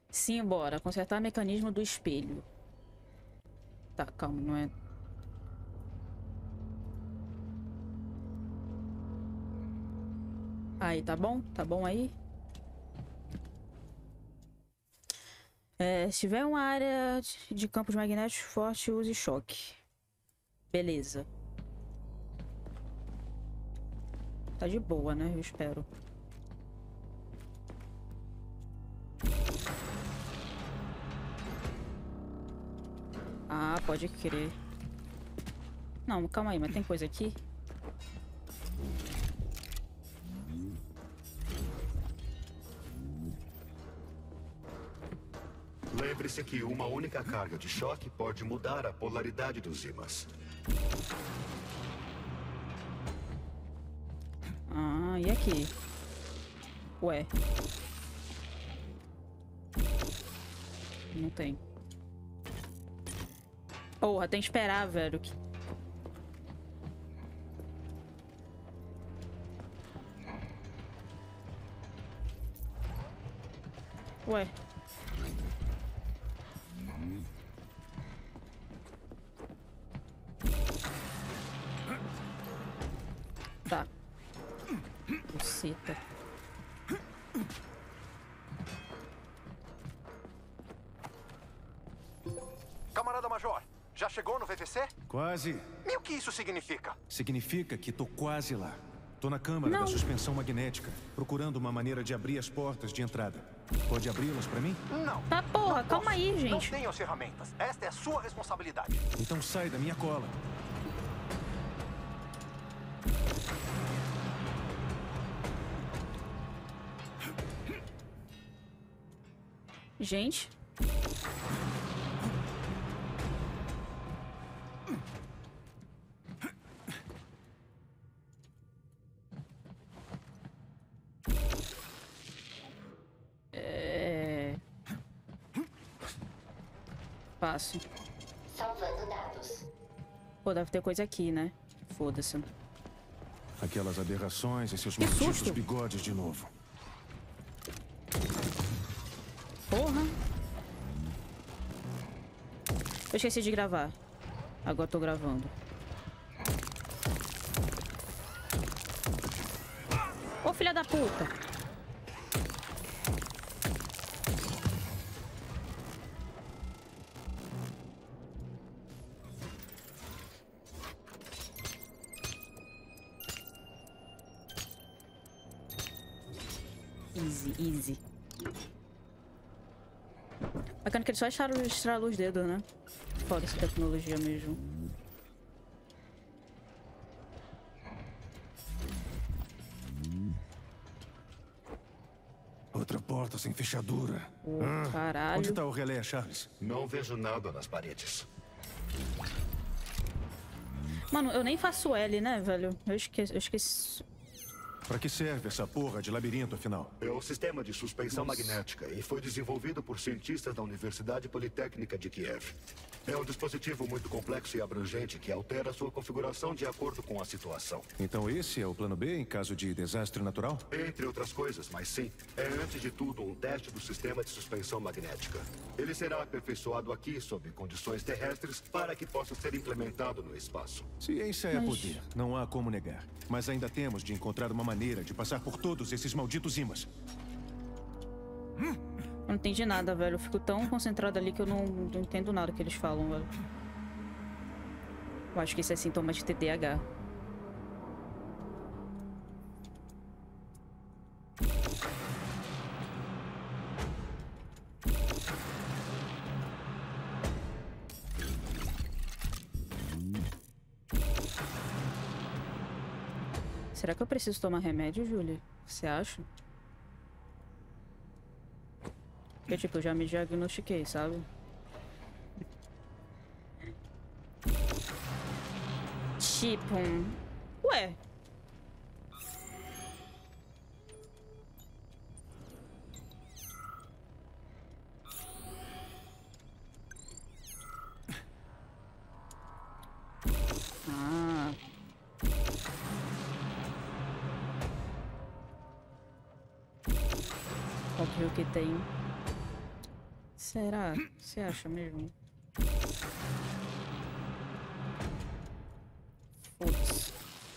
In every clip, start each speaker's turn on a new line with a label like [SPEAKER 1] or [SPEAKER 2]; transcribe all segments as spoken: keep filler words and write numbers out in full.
[SPEAKER 1] Sim, bora. Consertar mecanismo do espelho. Tá, calma, não é... Aí, tá bom? Tá bom aí? É, se tiver uma área de campos magnéticos forte, use choque. Beleza. Tá de boa, né? Eu espero. Ah, pode crer. Não, calma aí, mas tem coisa aqui?
[SPEAKER 2] Lembre-se que uma única carga de choque pode mudar a polaridade dos ímãs.
[SPEAKER 1] Ah, e aqui? Ué. Não tem. Porra, tem que esperar, velho. Ué. Tá. Buceta.
[SPEAKER 3] Camarada Major, já chegou no V V C?
[SPEAKER 4] Quase.
[SPEAKER 3] E o que isso significa?
[SPEAKER 4] Significa que tô quase lá. Tô na câmara
[SPEAKER 1] Não.
[SPEAKER 4] da suspensão magnética, procurando uma maneira de abrir as portas de entrada. Pode abri-las pra mim?
[SPEAKER 3] Não.
[SPEAKER 1] Tá, porra,
[SPEAKER 3] Não
[SPEAKER 1] calma
[SPEAKER 3] posso.
[SPEAKER 1] aí,
[SPEAKER 3] Não
[SPEAKER 1] gente.
[SPEAKER 3] tenho as ferramentas. Esta é a sua responsabilidade.
[SPEAKER 4] Então sai da minha cola.
[SPEAKER 1] Gente. É... Passo.
[SPEAKER 5] Salvando dados.
[SPEAKER 1] Pô, deve ter coisa aqui, né? Foda-se.
[SPEAKER 4] Aquelas aberrações e seus
[SPEAKER 1] Que
[SPEAKER 4] malditos
[SPEAKER 1] susto.
[SPEAKER 4] bigodes de novo.
[SPEAKER 1] Porra. Eu esqueci de gravar. Agora tô gravando. Ô, filha da puta. Easy, easy. Bacana que eles só acharam estralar os dedos, né? Foda essa tecnologia mesmo.
[SPEAKER 4] Outra porta sem fechadura.
[SPEAKER 1] Ô,
[SPEAKER 4] Ah,
[SPEAKER 1] caralho.
[SPEAKER 4] onde tá o relé, Charles?
[SPEAKER 2] Não vejo nada nas paredes.
[SPEAKER 1] Mano, eu nem faço L, né, velho? Eu esqueci. Eu esqueci.
[SPEAKER 4] Pra que serve essa porra de labirinto, afinal?
[SPEAKER 2] É um sistema de suspensão
[SPEAKER 1] Nossa.
[SPEAKER 2] magnética e foi desenvolvido por cientistas da Universidade Politécnica de Kiev. É um dispositivo muito complexo e abrangente que altera sua configuração de acordo com a situação.
[SPEAKER 4] Então esse é o plano B em caso de desastre natural?
[SPEAKER 2] Entre outras coisas, mas sim, é antes de tudo um teste do sistema de suspensão magnética. Ele será aperfeiçoado aqui sob condições terrestres para que possa ser implementado no espaço.
[SPEAKER 4] Ciência é
[SPEAKER 1] Mas-
[SPEAKER 4] poder, não há como negar. Mas ainda temos de encontrar uma maneira de passar por todos esses malditos ímãs.
[SPEAKER 1] Eu não entendi nada, velho. Eu fico tão concentrado ali que eu não, não entendo nada que eles falam, velho. Eu acho que isso é sintoma de T D A H. Será que eu preciso tomar remédio, Júlia? Você acha? Porque, tipo, eu já me diagnostiquei, sabe? Tipo... um- Ué... Ah... Óbvio que tem. Será? Você acha mesmo? Foda-se.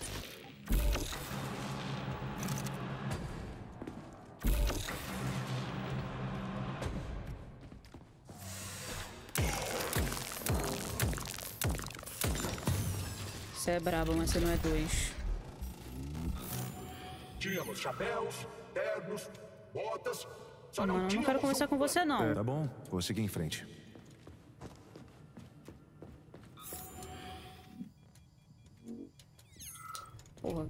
[SPEAKER 1] Você é brabo, mas você não é dois.
[SPEAKER 2] Tínhamos chapéus, ternos, botas. Só
[SPEAKER 1] Mano, eu não
[SPEAKER 2] tínhamos
[SPEAKER 1] quero conversar
[SPEAKER 2] um
[SPEAKER 1] com você, não.
[SPEAKER 4] Tá bom, vou seguir em frente.
[SPEAKER 1] Porra.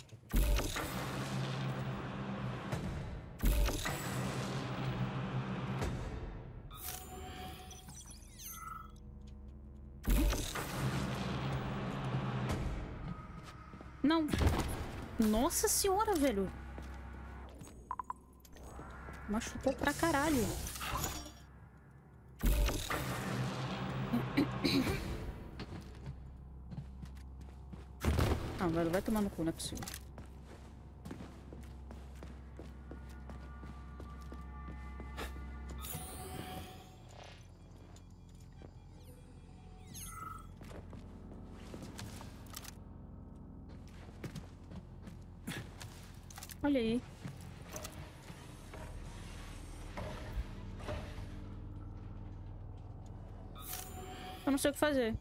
[SPEAKER 1] Não. Nossa senhora, velho. Machucou pra caralho. Ah, velho, vai tomar no cu, não é possível. Olha aí. Eu não sei o que fazer.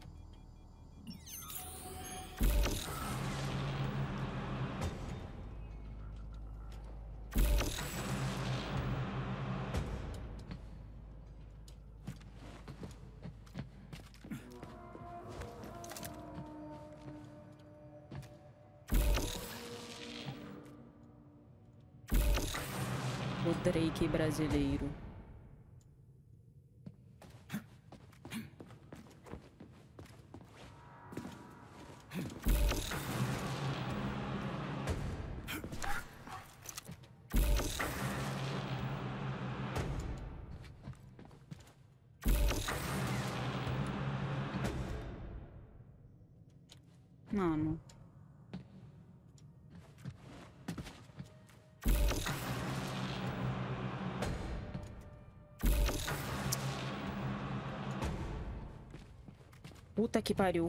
[SPEAKER 1] O Drake brasileiro. Mano. Puta que pariu.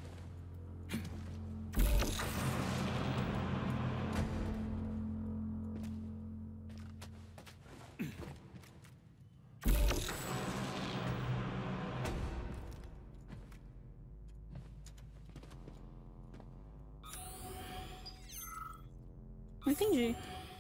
[SPEAKER 1] Não entendi.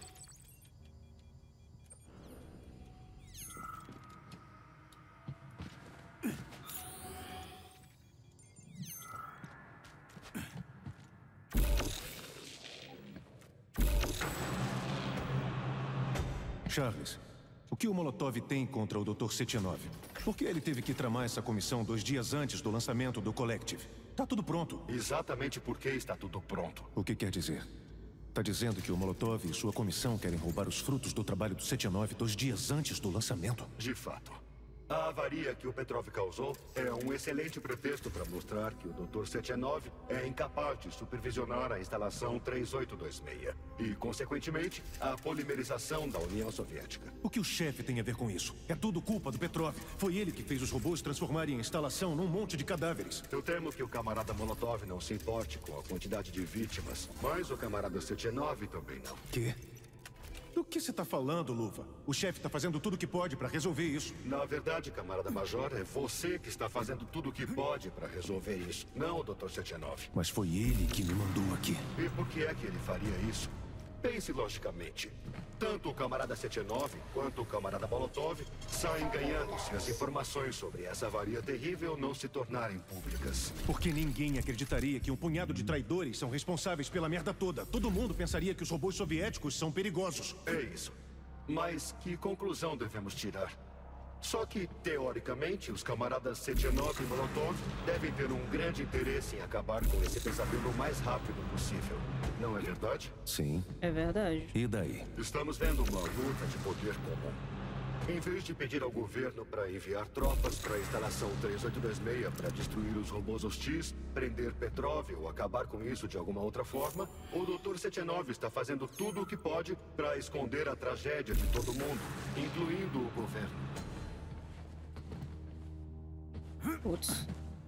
[SPEAKER 4] Charles, o que o Molotov tem contra o doutor Setenov? Por que ele teve que tramar essa comissão dois dias antes do lançamento do Collective? Tá tudo pronto.
[SPEAKER 2] Exatamente porque está tudo pronto.
[SPEAKER 4] O que quer dizer? Tá dizendo que o Molotov e sua comissão querem roubar os frutos do trabalho do Setenov dois dias antes do lançamento?
[SPEAKER 2] De fato. A avaria que o Petrov causou é um excelente pretexto para mostrar que o doutor Setenov é incapaz de supervisionar a instalação três oito dois seis e, consequentemente, a polimerização da União Soviética.
[SPEAKER 4] O que o chefe tem a ver com isso? É tudo culpa do Petrov. Foi ele que fez os robôs transformarem a instalação num monte de cadáveres.
[SPEAKER 2] Eu temo que o camarada Molotov não se importe com a quantidade de vítimas, mas o camarada Setenov também não.
[SPEAKER 4] Quê? Do que você tá falando, Luva? O chefe tá fazendo tudo o que pode para resolver isso.
[SPEAKER 2] Na verdade, camarada Major, é você que está fazendo tudo o que pode para resolver isso, não o doutor Setenov.
[SPEAKER 4] Mas foi ele que me mandou aqui.
[SPEAKER 2] E por que é que ele faria isso? Pense logicamente. Tanto o camarada Setenov quanto o camarada Molotov saem ganhando se as informações sobre essa avaria terrível não se tornarem públicas.
[SPEAKER 4] Porque ninguém acreditaria que um punhado de traidores são responsáveis pela merda toda. Todo mundo pensaria que os robôs soviéticos são perigosos.
[SPEAKER 2] É isso. Mas que conclusão devemos tirar? Só que, teoricamente, os camaradas Setenov e Molotov devem ter um grande interesse em acabar com esse pesadelo o mais rápido possível. Não é verdade?
[SPEAKER 4] Sim.
[SPEAKER 1] É verdade.
[SPEAKER 4] E daí?
[SPEAKER 2] Estamos vendo uma luta de poder comum. Em vez de pedir ao governo para enviar tropas para a instalação três oito dois seis para destruir os robôs hostis, prender Petrov ou acabar com isso de alguma outra forma, o doutor Setenov está fazendo tudo o que pode para esconder a tragédia de todo mundo, incluindo o governo.
[SPEAKER 1] Putz.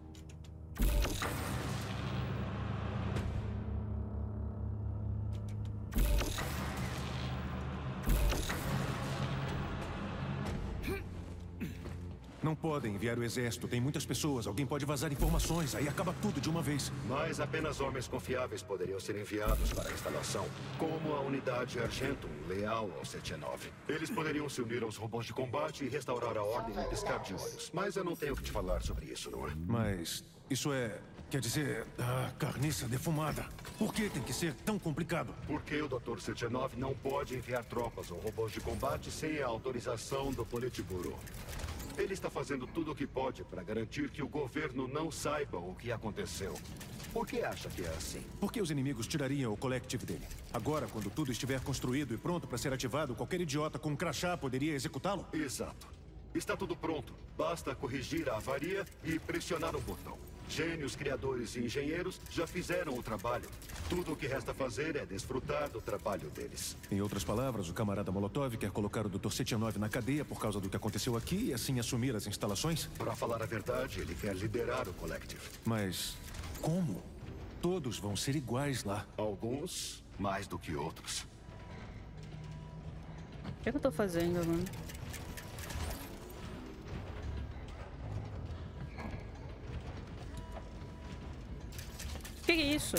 [SPEAKER 4] Não podem enviar o exército. Tem muitas pessoas. Alguém pode vazar informações. Aí acaba tudo de uma vez.
[SPEAKER 2] Mas apenas homens confiáveis poderiam ser enviados para a instalação, como a unidade Argentum, leal ao sete nove. Eles poderiam se unir aos robôs de combate e restaurar a ordem no piscar de olhos. Mas eu não tenho que te falar sobre isso, não é?
[SPEAKER 4] Mas isso é... Quer dizer, a carniça defumada. Por que tem que ser tão complicado?
[SPEAKER 2] Porque o doutor sete nove não pode enviar tropas ou robôs de combate sem a autorização do Politburo. Ele está fazendo tudo o que pode para garantir que o governo não saiba o que aconteceu. Por que acha que é assim?
[SPEAKER 4] Porque os inimigos tirariam o Collective dele. Agora, quando tudo estiver construído e pronto para ser ativado, qualquer idiota com um crachá poderia executá-lo?
[SPEAKER 2] Exato. Está tudo pronto. Basta corrigir a avaria e pressionar um botão. Gênios, criadores e engenheiros já fizeram o trabalho. Tudo o que resta fazer é desfrutar do trabalho deles.
[SPEAKER 4] Em outras palavras, o camarada Molotov quer colocar o doutor sete nove na cadeia por causa do que aconteceu aqui e assim assumir as instalações?
[SPEAKER 2] Para falar a verdade, ele quer liderar o Collective.
[SPEAKER 4] Mas como? Todos vão ser iguais lá.
[SPEAKER 2] Alguns mais do que outros.
[SPEAKER 1] O que, é que eu tô fazendo, mano? Que que é isso?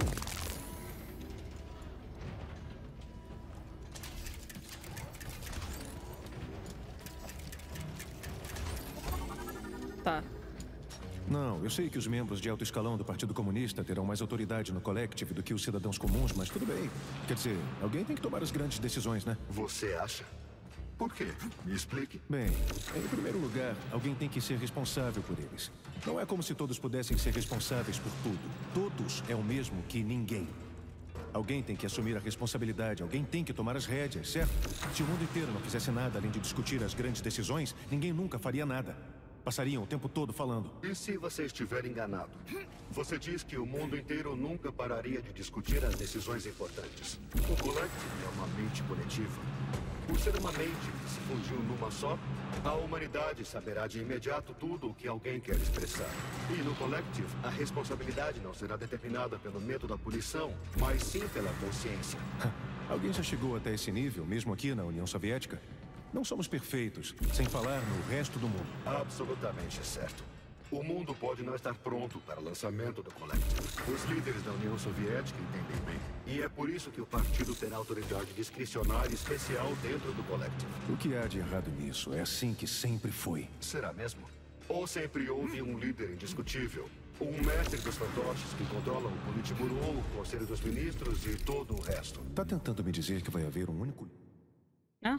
[SPEAKER 1] Tá.
[SPEAKER 4] Não, eu sei que os membros de alto escalão do Partido Comunista terão mais autoridade no Collective do que os cidadãos comuns, mas tudo bem. Quer dizer, alguém tem que tomar as grandes decisões, né?
[SPEAKER 2] Você acha? Por quê? Me explique.
[SPEAKER 4] Bem, em primeiro lugar, alguém tem que ser responsável por eles. Não é como se todos pudessem ser responsáveis por tudo. Todos é o mesmo que ninguém. Alguém tem que assumir a responsabilidade, alguém tem que tomar as rédeas, certo? Se o mundo inteiro não fizesse nada além de discutir as grandes decisões, ninguém nunca faria nada. Passariam o tempo todo falando.
[SPEAKER 2] E se você estiver enganado? Você diz que o mundo inteiro nunca pararia de discutir as decisões importantes. O Collective é uma mente coletiva. Por ser uma mente que se fundiu numa só, a humanidade saberá de imediato tudo o que alguém quer expressar. E no Collective, a responsabilidade não será determinada pelo medo da punição, mas sim pela consciência.
[SPEAKER 4] Alguém já chegou até esse nível, mesmo aqui na União Soviética? Não somos perfeitos, sem falar no resto do mundo.
[SPEAKER 2] Absolutamente certo. O mundo pode não estar pronto para o lançamento do Collective. Os líderes da União Soviética entendem bem. E é por isso que o partido terá autoridade discricionária especial dentro do Collective.
[SPEAKER 4] O que há de errado nisso? É assim que sempre foi.
[SPEAKER 2] Será mesmo? Ou sempre houve um líder indiscutível? Um mestre dos fantoches que controla o Politburo, o Conselho dos Ministros e todo o resto?
[SPEAKER 4] Tá tentando me dizer que vai haver um único...
[SPEAKER 1] Ah?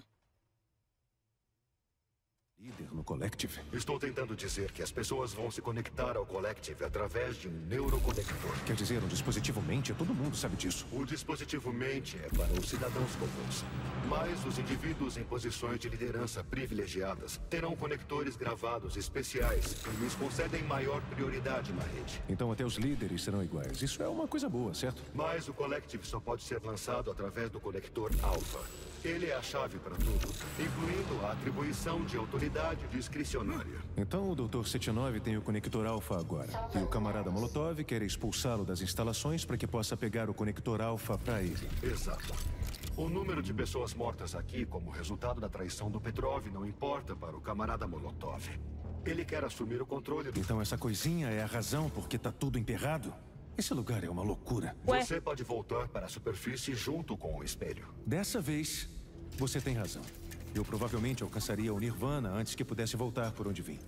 [SPEAKER 4] líder no Collective?
[SPEAKER 2] Estou tentando dizer que as pessoas vão se conectar ao Collective através de um neuroconector.
[SPEAKER 4] Quer dizer, um dispositivo mente? Todo mundo sabe disso.
[SPEAKER 2] O dispositivo mente é para os cidadãos comuns. Mas os indivíduos em posições de liderança privilegiadas terão conectores gravados especiais que lhes concedem maior prioridade na rede.
[SPEAKER 4] Então até os líderes serão iguais. Isso é uma coisa boa, certo?
[SPEAKER 2] Mas o Collective só pode ser lançado através do conector Alpha. Ele é a chave para tudo, incluindo a atribuição de autoridade discricionária.
[SPEAKER 4] Então o doutor sete nove tem o conector Alpha agora. E o camarada Molotov quer expulsá-lo das instalações para que possa pegar o conector Alpha para ele.
[SPEAKER 2] Exato. O número de pessoas mortas aqui como resultado da traição do Petrov não importa para o camarada Molotov. Ele quer assumir o controle do...
[SPEAKER 4] Então essa coisinha é a razão por que tá tudo emperrado? Esse lugar é uma loucura.
[SPEAKER 1] Ué?
[SPEAKER 2] Você pode voltar para a superfície junto com o espelho.
[SPEAKER 4] Dessa vez, você tem razão. Eu provavelmente alcançaria o Nirvana antes que pudesse voltar por onde vim.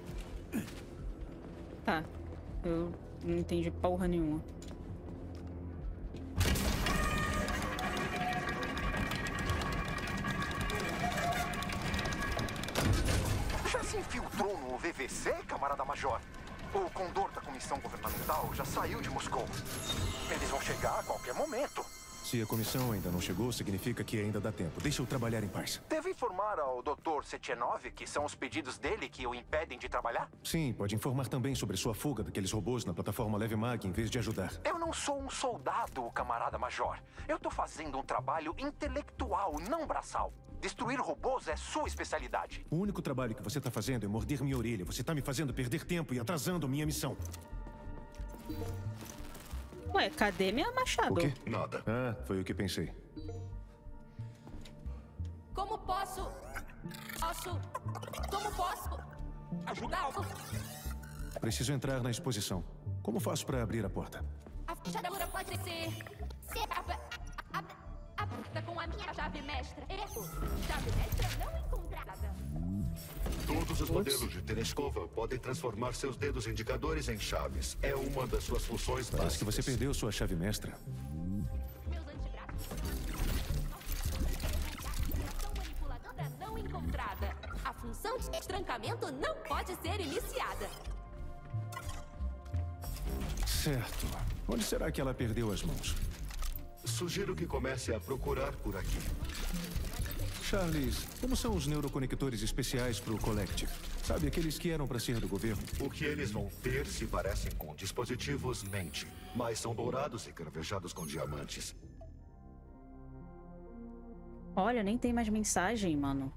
[SPEAKER 1] Tá. Eu não entendi porra nenhuma.
[SPEAKER 3] Já se infiltrou no V V C, camarada Major? O condor da comissão governamental já saiu de Moscou. Eles vão chegar a qualquer momento.
[SPEAKER 4] Se a comissão ainda não chegou, significa que ainda dá tempo. Deixa eu trabalhar em paz.
[SPEAKER 3] Deve informar ao doutor sete nove que são os pedidos dele que o impedem de trabalhar?
[SPEAKER 4] Sim, pode informar também sobre sua fuga daqueles robôs na plataforma Leve Mag em vez de ajudar.
[SPEAKER 3] Eu não sou um soldado, camarada Major. Eu tô fazendo um trabalho intelectual, não braçal. Destruir robôs é sua especialidade.
[SPEAKER 4] O único trabalho que você tá fazendo é morder minha orelha. Você tá me fazendo perder tempo e atrasando minha missão.
[SPEAKER 1] Ué, cadê minha machado?
[SPEAKER 4] O quê?
[SPEAKER 2] Nada.
[SPEAKER 4] Ah, foi o que pensei.
[SPEAKER 6] Como posso... Posso... Como posso... ajudá-lo?
[SPEAKER 4] Preciso entrar na exposição. Como faço pra abrir a porta?
[SPEAKER 6] A fechadura pode ser... ser ab- ab- aberta com a minha chave mestra. Erro. Chave mestra não encontrada.
[SPEAKER 2] Todos os modelos de Tereskova podem transformar seus dedos indicadores em chaves. É uma das suas funções básicas.
[SPEAKER 4] Parece que você perdeu sua chave mestra.
[SPEAKER 6] Meus antebraços... Ação manipuladora não encontrada. A função de destrancamento não pode ser iniciada.
[SPEAKER 4] Certo. Onde será que ela perdeu as mãos?
[SPEAKER 2] Sugiro que comece a procurar por aqui.
[SPEAKER 4] Charles, como são os neuroconectores especiais pro Collective? Sabe, aqueles que eram pra ser do governo?
[SPEAKER 2] O que eles vão ter se parecem com dispositivos mente, mas são dourados e cravejados com diamantes.
[SPEAKER 1] Olha, nem tem mais mensagem, mano.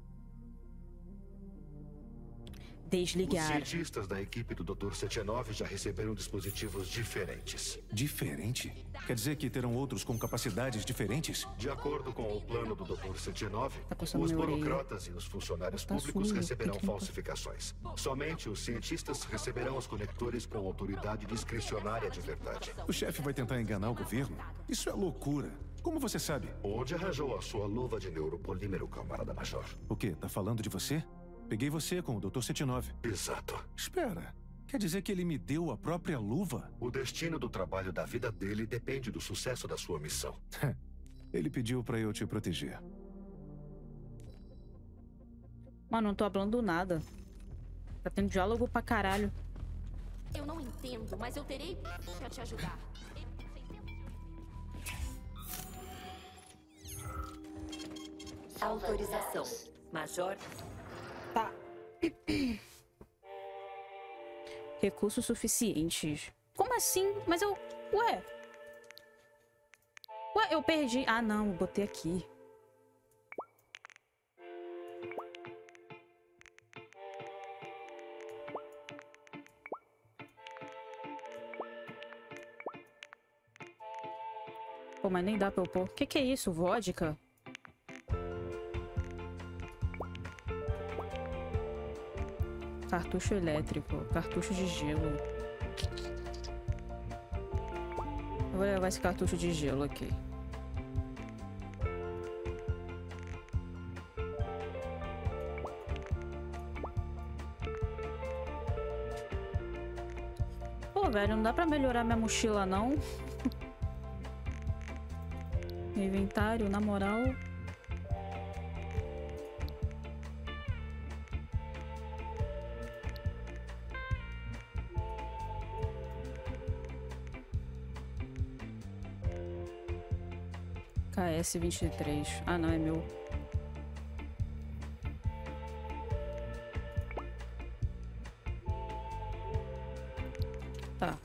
[SPEAKER 2] Os
[SPEAKER 1] Desligar.
[SPEAKER 2] cientistas da equipe do doutor setenta e nove já receberam dispositivos diferentes.
[SPEAKER 4] Diferente? Quer dizer que terão outros com capacidades diferentes?
[SPEAKER 2] De acordo com o plano do doutor setenta e nove,
[SPEAKER 1] Tá coçando
[SPEAKER 2] os
[SPEAKER 1] minha orelha.
[SPEAKER 2] burocratas e os funcionários
[SPEAKER 1] Tá
[SPEAKER 2] públicos
[SPEAKER 1] sujo,
[SPEAKER 2] receberão
[SPEAKER 1] tem que limpar.
[SPEAKER 2] falsificações. Somente os cientistas receberão os conectores com autoridade discricionária de verdade.
[SPEAKER 4] O chefe vai tentar enganar o governo? Isso é loucura. Como você sabe?
[SPEAKER 2] Onde arranjou a sua luva de neuropolímero, camarada major?
[SPEAKER 4] O quê? Tá falando de você? Peguei você com o doutor setenta e nove.
[SPEAKER 2] Exato.
[SPEAKER 4] Espera. Quer dizer que ele me deu a própria luva?
[SPEAKER 2] O destino do trabalho da vida dele depende do sucesso da sua missão.
[SPEAKER 4] Ele pediu pra eu te proteger.
[SPEAKER 1] Mano, não tô falando nada. Tá tendo diálogo pra caralho.
[SPEAKER 6] Eu não entendo, mas eu terei pra te ajudar.
[SPEAKER 5] Autorização.
[SPEAKER 7] Major,
[SPEAKER 1] Tá. Recursos suficientes. Como assim? Mas eu... Ué? Ué, eu perdi... Ah, não. Eu botei aqui. Pô, mas nem dá pra eu pôr. Que que é isso? Vodka? Cartucho elétrico, cartucho de gelo. Eu vou levar esse cartucho de gelo aqui. Pô, velho, não dá pra melhorar minha mochila, não? Inventário, na moral. K S vinte e três. Ah, não, é meu. Tá.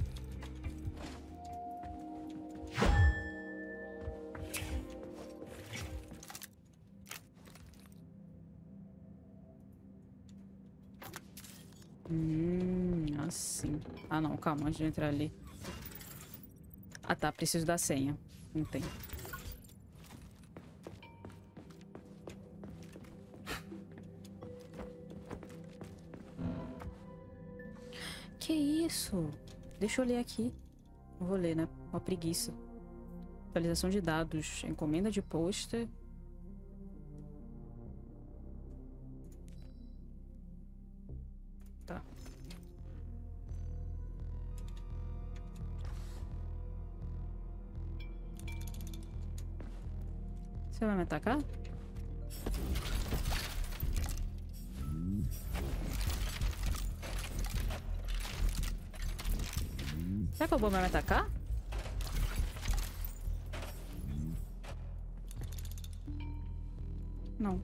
[SPEAKER 1] Hum, assim. Ah, não, calma, antes de entrar ali. Ah, tá, preciso da senha. Não tem. Que isso? Deixa eu ler aqui. Não vou ler, né? Uma preguiça. Atualização de dados. Encomenda de pôster. Tá. Você vai me atacar? Será que o robô vai me atacar? Não.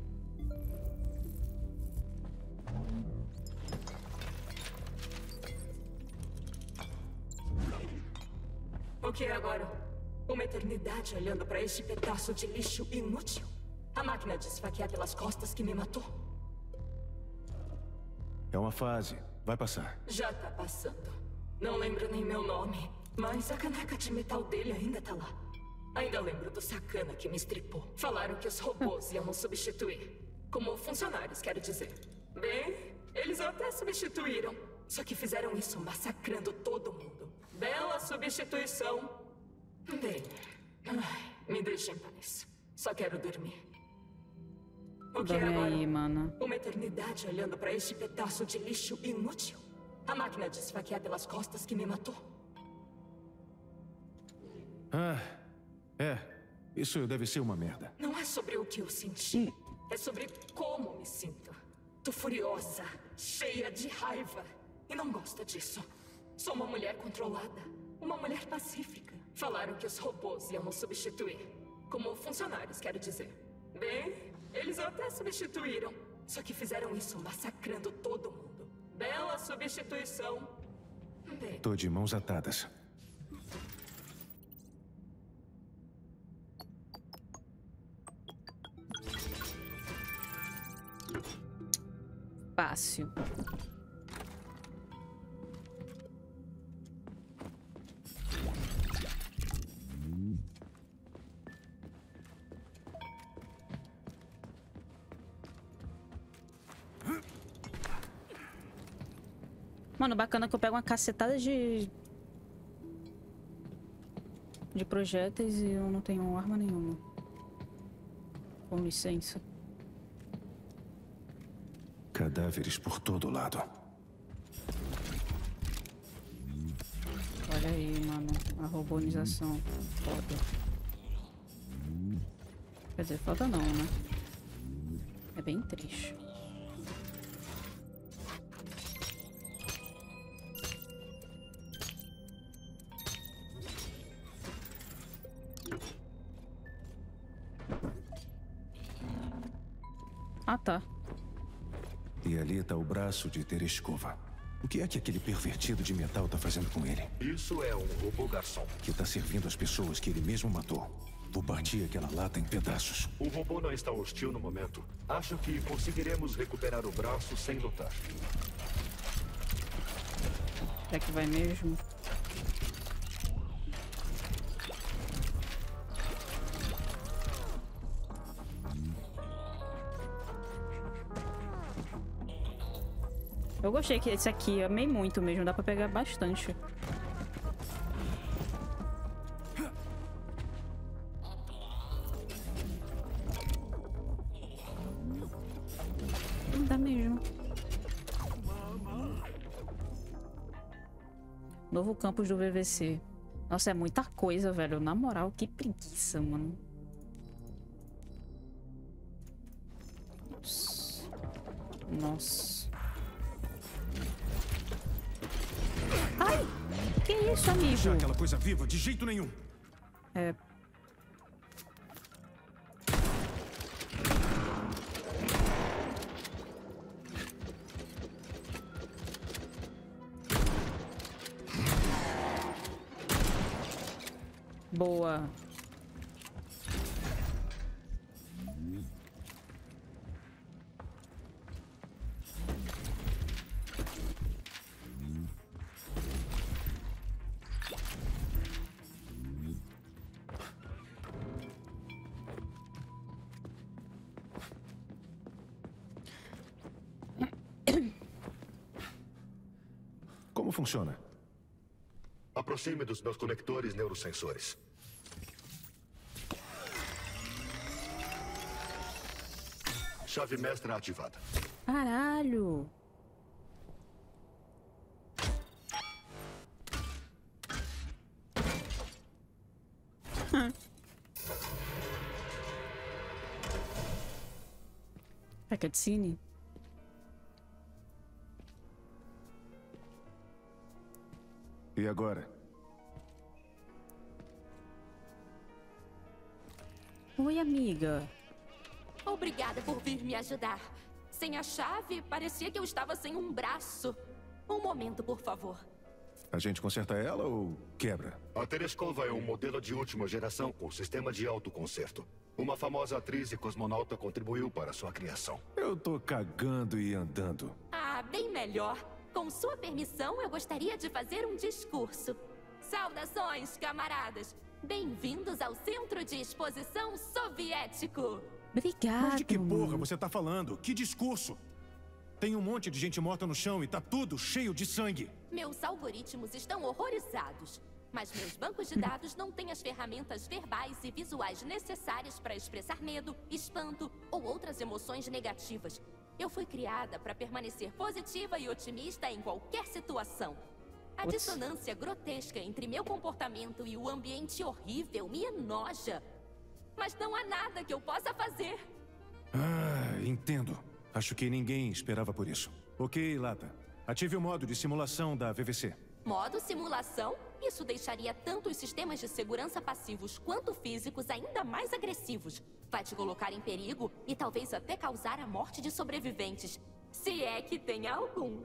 [SPEAKER 7] o que é agora? Uma eternidade olhando pra este pedaço de lixo inútil? A máquina de esfaquear pelas costas que me matou.
[SPEAKER 4] É uma fase. Vai passar.
[SPEAKER 7] Já tá passando. Não lembro nem meu nome, mas a caneca de metal dele ainda tá lá. Ainda lembro do sacana que me estripou. Falaram que os robôs iam nos substituir. Como funcionários, quero dizer. Bem, eles até substituíram. Só que fizeram isso massacrando todo mundo. Bela substituição. Bem, ai, me deixa em paz. Só quero dormir. O que é
[SPEAKER 1] Dorme
[SPEAKER 7] agora?
[SPEAKER 1] aí, mana.
[SPEAKER 7] Uma eternidade olhando pra este pedaço de lixo inútil. A máquina de esfaquear pelas costas que me matou.
[SPEAKER 4] Ah, é. Isso deve ser uma merda.
[SPEAKER 7] Não é sobre o que eu senti. É sobre como me sinto. Tô furiosa, cheia de raiva. E não gosto disso. Sou uma mulher controlada. Uma mulher pacífica. Falaram que os robôs iam nos substituir. Como funcionários, quero dizer. Bem, eles até substituíram. Só que fizeram isso massacrando todo mundo. Bela substituição. Bem,
[SPEAKER 4] Tô de mãos atadas.
[SPEAKER 1] Fácil. Mano, bacana que eu pego uma cacetada de... de projéteis e eu não tenho arma nenhuma. Com licença.
[SPEAKER 4] Cadáveres por todo lado.
[SPEAKER 1] Olha aí, mano. A robonização. Foda. Quer dizer, foda não, né? É bem triste. Ah, tá.
[SPEAKER 4] E ali tá o braço de Tereskova. O que é que aquele pervertido de metal tá fazendo com ele?
[SPEAKER 2] Isso é um robô garçom.
[SPEAKER 4] Que tá servindo as pessoas que ele mesmo matou. Vou partir aquela lata em pedaços.
[SPEAKER 2] O robô não está hostil no momento. Acho que conseguiremos recuperar o braço sem lutar.
[SPEAKER 1] Será que vai mesmo? Eu gostei que esse aqui, amei muito mesmo, dá pra pegar bastante. Dá mesmo. Novo campus do V V C. Nossa, é muita coisa, velho. Na moral, que preguiça, mano. Nossa. Nossa. Ai! Que isso, amigo?
[SPEAKER 4] Deixar aquela coisa viva de jeito nenhum.
[SPEAKER 1] É. Boa.
[SPEAKER 4] Como funciona?
[SPEAKER 2] Aproxime dos meus conectores neurosensores. Chave mestra ativada.
[SPEAKER 1] Caralho. É cutscene?
[SPEAKER 4] E agora?
[SPEAKER 1] Oi, amiga.
[SPEAKER 6] Obrigada por vir me ajudar. Sem a chave, parecia que eu estava sem um braço. Um momento, por favor.
[SPEAKER 4] A gente conserta ela ou quebra?
[SPEAKER 2] A Tereskova é um modelo de última geração com sistema de autoconserto. Uma famosa atriz e cosmonauta contribuiu para sua criação.
[SPEAKER 4] Eu tô cagando e andando.
[SPEAKER 6] Ah, bem melhor. Com sua permissão, eu gostaria de fazer um discurso. Saudações, camaradas! Bem-vindos ao Centro de Exposição Soviético!
[SPEAKER 1] Obrigado.
[SPEAKER 4] Mas de que porra você tá falando? Que discurso? Tem um monte de gente morta no chão e tá tudo cheio de sangue.
[SPEAKER 6] Meus algoritmos estão horrorizados. Mas meus bancos de dados não têm as ferramentas verbais e visuais necessárias para expressar medo, espanto ou outras emoções negativas. Eu fui criada para permanecer positiva e otimista em qualquer situação. A
[SPEAKER 1] Ups.
[SPEAKER 6] dissonância grotesca entre meu comportamento e o ambiente horrível me enoja. Mas não há nada que eu possa fazer.
[SPEAKER 4] Ah, entendo. Acho que ninguém esperava por isso. Ok, Lata. Ative o modo de simulação da V V C.
[SPEAKER 6] Modo simulação? Isso deixaria tanto os sistemas de segurança passivos quanto físicos ainda mais agressivos. Vai te colocar em perigo e talvez até causar a morte de sobreviventes. Se é que tem algum.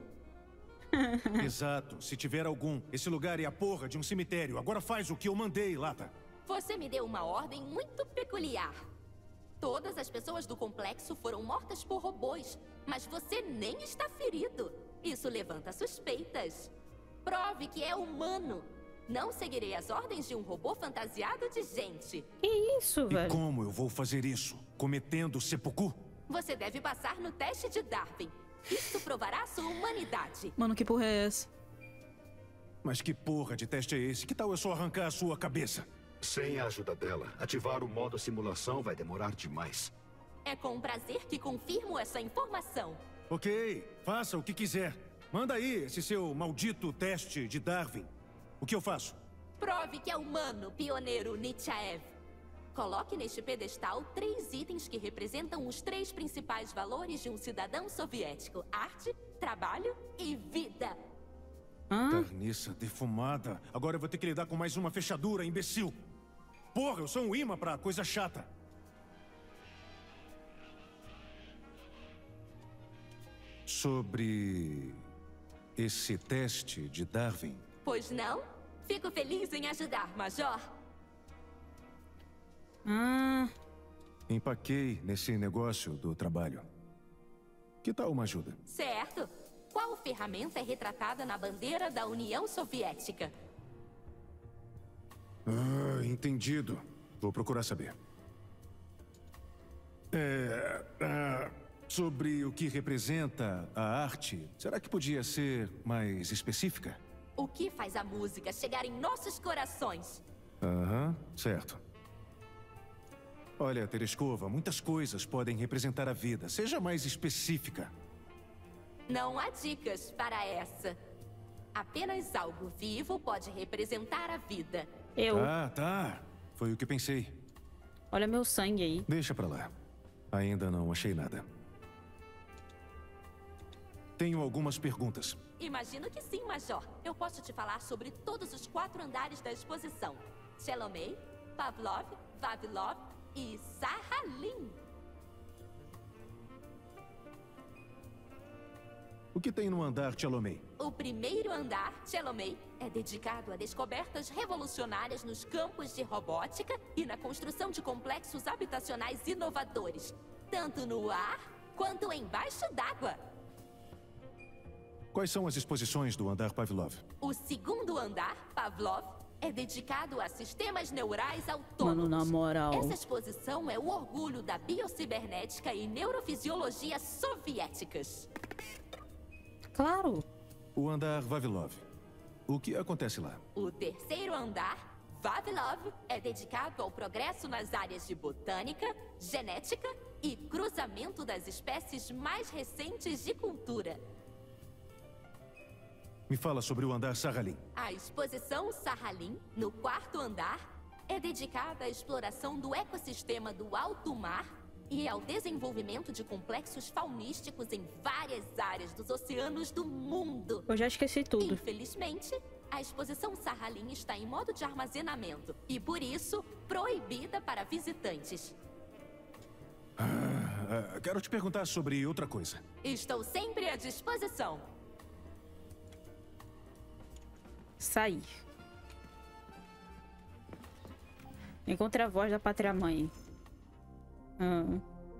[SPEAKER 4] Exato. Se tiver algum. Esse lugar é a porra de um cemitério. Agora faz o que eu mandei, Lata.
[SPEAKER 6] Você me deu uma ordem muito peculiar. Todas as pessoas do complexo foram mortas por robôs, mas você nem está ferido. Isso levanta suspeitas. Prove que é humano. Não seguirei as ordens de um robô fantasiado de gente.
[SPEAKER 1] Que isso,
[SPEAKER 4] E
[SPEAKER 1] velho?
[SPEAKER 4] como eu vou fazer isso? Cometendo seppuku?
[SPEAKER 6] Você deve passar no teste de Darwin. Isso provará sua humanidade.
[SPEAKER 1] Mano, que porra é essa?
[SPEAKER 4] Mas que porra de teste é esse? Que tal eu só arrancar a sua cabeça?
[SPEAKER 2] Sem a ajuda dela, ativar o modo simulação vai demorar demais.
[SPEAKER 6] É com prazer que confirmo essa informação.
[SPEAKER 4] Ok, faça o que quiser. Manda aí esse seu maldito teste de Darwin. O que eu faço?
[SPEAKER 6] Prove que é humano, pioneiro Nietzscheev. Coloque neste pedestal três itens que representam os três principais valores de um cidadão soviético: arte, trabalho e vida.
[SPEAKER 1] Hã?
[SPEAKER 4] Carniça defumada. Agora eu vou ter que lidar com mais uma fechadura, imbecil. Porra, eu sou um imã pra coisa chata. Sobre esse teste de Darwin.
[SPEAKER 6] Pois não? Fico feliz em ajudar, Major.
[SPEAKER 1] Ah,
[SPEAKER 4] Empaquei nesse negócio do trabalho. Que tal uma ajuda?
[SPEAKER 6] Certo. Qual ferramenta é retratada na bandeira da União Soviética?
[SPEAKER 4] Ah, entendido. Vou procurar saber. É, ah, sobre o que representa a arte, será que podia ser mais específica?
[SPEAKER 6] O que faz a música chegar em nossos corações?
[SPEAKER 4] Aham, certo. Olha, Tereskova, muitas coisas podem representar a vida. Seja mais específica.
[SPEAKER 6] Não há dicas para essa. Apenas algo vivo pode representar a vida.
[SPEAKER 1] eu.
[SPEAKER 4] Ah, tá. Foi o que pensei.
[SPEAKER 1] Olha meu sangue aí.
[SPEAKER 4] Deixa pra lá. Ainda não achei nada. Tenho algumas perguntas.
[SPEAKER 6] Imagino que sim, Major. Eu posso te falar sobre todos os quatro andares da exposição: Shalomei, Pavlov, Vavilov e Sakhalin.
[SPEAKER 4] O que tem no andar Shalomei?
[SPEAKER 6] O primeiro andar, Shalomei, é dedicado a descobertas revolucionárias nos campos de robótica e na construção de complexos habitacionais inovadores, tanto no ar quanto embaixo d'água.
[SPEAKER 4] Quais são as exposições do andar Pavlov?
[SPEAKER 6] O segundo andar, Pavlov, é dedicado a sistemas neurais autônomos.
[SPEAKER 1] Mano, na moral.
[SPEAKER 6] Essa exposição é o orgulho da biocibernética e neurofisiologia soviéticas.
[SPEAKER 1] Claro.
[SPEAKER 4] O andar Vavilov. O que acontece lá?
[SPEAKER 6] O terceiro andar, Vavilov, é dedicado ao progresso nas áreas de botânica, genética e cruzamento das espécies mais recentes de cultura.
[SPEAKER 4] Me fala sobre o andar Sakhalin.
[SPEAKER 6] A exposição Sakhalin, no quarto andar, é dedicada à exploração do ecossistema do alto mar e ao desenvolvimento de complexos faunísticos em várias áreas dos oceanos do mundo.
[SPEAKER 1] Eu já esqueci tudo.
[SPEAKER 6] Infelizmente, a exposição Sakhalin está em modo de armazenamento e, por isso, proibida para visitantes.
[SPEAKER 4] Ah, ah, quero te perguntar sobre outra coisa.
[SPEAKER 6] Estou sempre à disposição.
[SPEAKER 1] Sair. Encontre a voz da pátria mãe. Ah.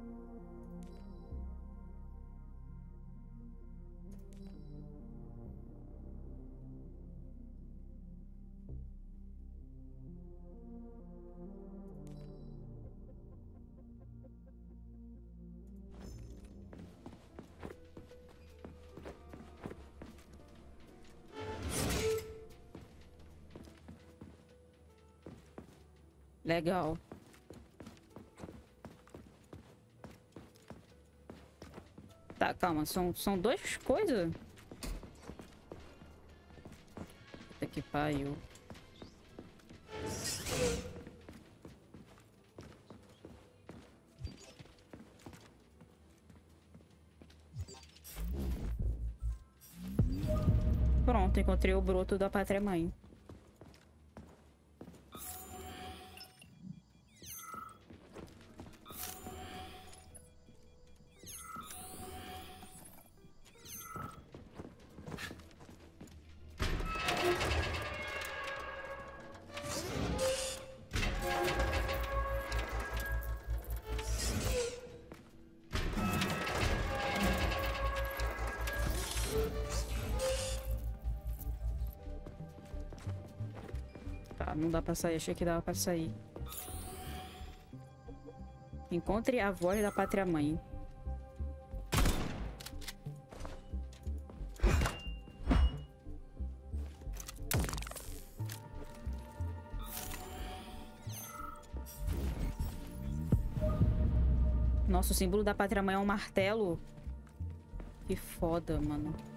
[SPEAKER 1] Legal. Tá, calma. São, são duas coisas? Puta que pariu. Pronto, encontrei o broto da pátria-mãe. Não dá pra sair, achei que dava pra sair. Encontre a voz da pátria-mãe. Nossa, o símbolo da pátria-mãe é um martelo. Que foda, mano.